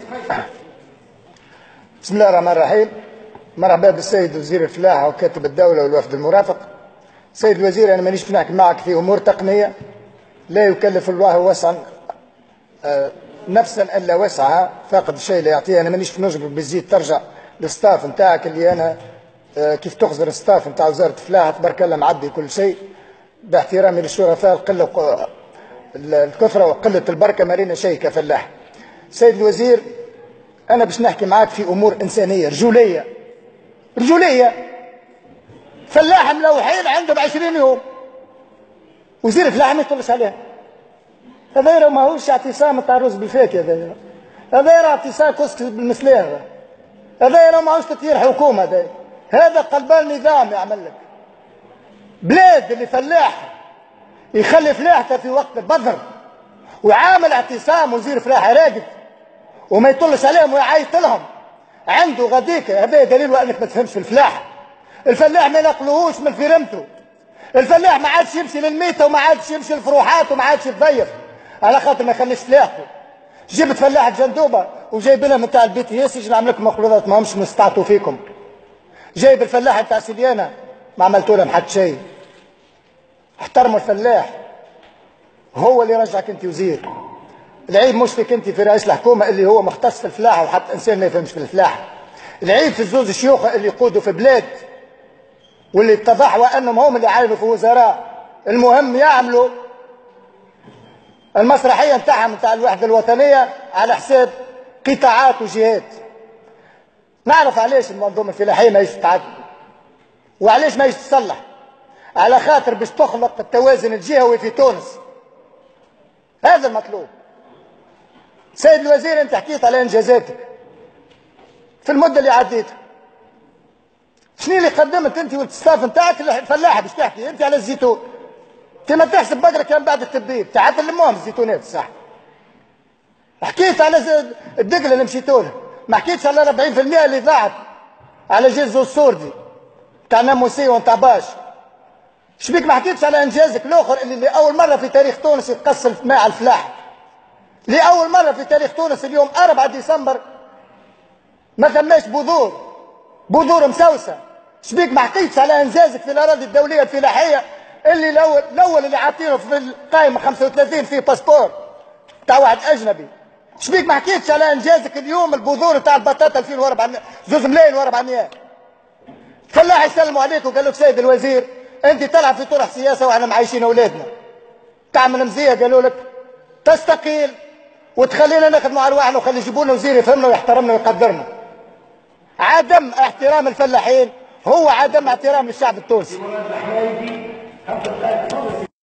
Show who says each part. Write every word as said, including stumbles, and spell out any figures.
Speaker 1: بسم الله الرحمن الرحيم. مرحبا بالسيد وزير الفلاحة وكاتب الدولة والوفد المرافق. سيد الوزير، أنا مانيش نحكي معك في أمور تقنية، لا يكلف الله وسعا آه نفسا إلا وسعها، فاقد الشيء لا يعطيه. أنا مانيش نجبر بالزيت ترجع للستاف نتاعك اللي أنا آه كيف تخزر الستاف نتاع وزارة الفلاحة تبارك الله معدي كل شيء، باحترامي للشرفاء القلة الكثرة وقلة البركة ما رينا شيء كفلاح. سيد الوزير، أنا باش نحكي معاك في أمور إنسانية رجولية رجولية. فلاح ملوحين عندهم عشرين يوم، وزير الفلاحة ما يطلش عليها. هذا ما هوش اعتصام تاع الرز بالفاكهة، هذا هذا راه اعتصام كسكس بالمسلاة، هذا راه ماهوش تطهير حكومة، هذا هذا قلبان نظام يعمل لك. بلاد اللي فلاح يخلي فلاحته في وقت البذر وعامل اعتصام وزير فلاحة راقد وما يطلش عليهم ويعيط لهم، عنده غديك. هذا دليل انك ما تفهمش في الفلاح. الفلاح ما ينقلوهوش من فرمته. الفلاح ما عادش يمشي للميته وما عادش يمشي للفروحات وما عادش يتضيف على خاطر ما يخليش فلاحته. جبت فلاحة جندوبه وجايبينها من تاع البيت ياسج نعمل لكم مخلوطات ما همش نستعطوا فيكم. جايب الفلاحة تاع سليانه ما عملتوا لهم حتى شيء. احترموا الفلاح، هو اللي رجعك انت وزير. العيب مش فيك انت في رئيس الحكومه اللي هو مختص في الفلاحه وحتى انسان ما يفهمش في الفلاحه. العيب في الزوز الشيوخه اللي يقودوا في بلاد واللي اتضحوا انهم هم اللي عاينوا في وزراء. المهم يعملوا المسرحيه نتاعهم نتاع الوحده الوطنيه على حساب قطاعات وجهات. نعرف علاش المنظومه الفلاحيه ما يتعدل وعلاش ما يتصلح، على خاطر باش تخلق التوازن الجهوي في تونس. هذا المطلوب. سيد الوزير، انت حكيت على انجازاتك في المده اللي عديتها. شنو اللي قدمت انت والستاف نتاعك الفلاحه؟ باش تحكي انت على الزيتون، كما تحسب بقره كان بعد التبديل تعدل لمهم الزيتونات صح. حكيت على الدقله اللي مشيتوا لها، ما حكيتش على أربعين بالمئة اللي ضاعت على جزء السوردي تاع ناموسي ونتاع باش. شبيك ما حكيتش على انجازك الاخر اللي لاول مره في تاريخ تونس يتقسم مع الفلاح. لأول مرة في تاريخ تونس اليوم أربعة ديسمبر ما ثماش بذور، بذور مسوسة. شبيك ما حكيتش على إنجازك في الأراضي الدولية الفلاحية اللي الأول الأول اللي عاطينه في القائمة خمسة وثلاثين فيه باسبور تاع واحد أجنبي. شبيك ما حكيتش على إنجازك اليوم البذور تاع البطاطا ألفين وأربعمائة زوز ملايين وأربعمائة. فلاح يسلموا عليك وقال لك سيد الوزير أنت تلعب في طرح سياسة وإحنا معايشين أولادنا. تعمل مزية قالوا لك تستقيل وتخلينا نخدموا على رواحنا وخلي يجيبونا وزير يفهمنا ويحترمنا ويقدرنا. عدم احترام الفلاحين هو عدم احترام الشعب التونسي.